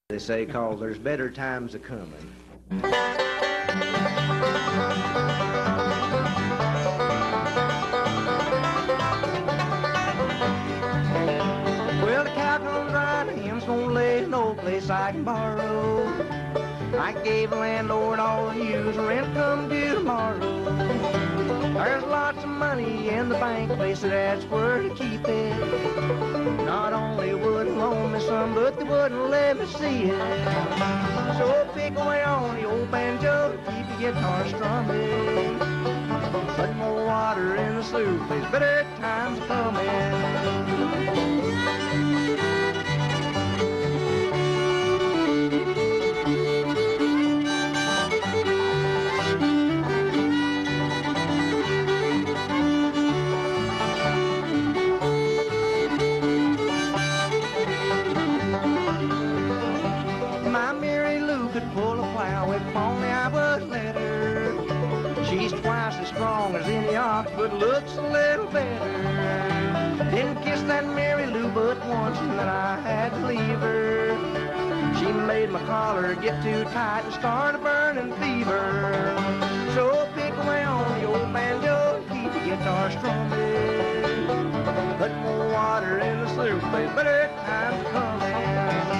They say, 'cause there's better times a-comin'. Well, the cow come dry, the hens don't lay, no place I can borrow. I gave the landlord all the use, rent come due tomorrow. There's lots of money in the bank, they said that's where to keep it. Not only wouldn't loan me some, but they wouldn't let me see it. So pick away on the old banjo, keep your guitar strumming. Put more water in the soup, there's better times coming. My Mary Lou could pull a plow if only I would let her. She's twice as strong as any ox, but looks a little better. Didn't kiss that Mary Lou but once, and then I had to leave her. She made my collar get too tight and started burning fever. So pick away on the old banjo, keep the guitar strumming. Put more water in the soup, there's better times coming.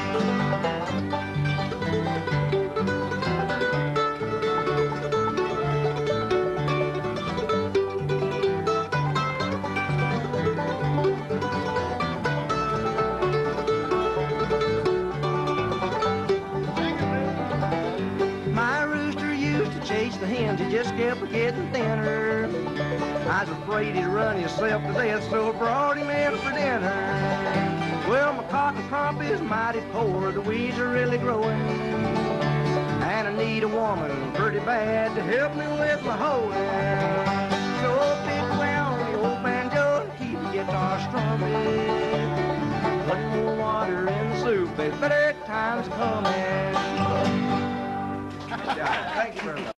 Chase the hens, he just kept getting thinner. I was afraid he'd run himself to death, so I brought him in for dinner. Well, my cotton crop is mighty poor, the weeds are really growing, and I need a woman pretty bad to help me with my hoeing. So pick away on the old banjo and keep the guitar strumming. Put more water in the soup, there's better times coming. Thank you very much.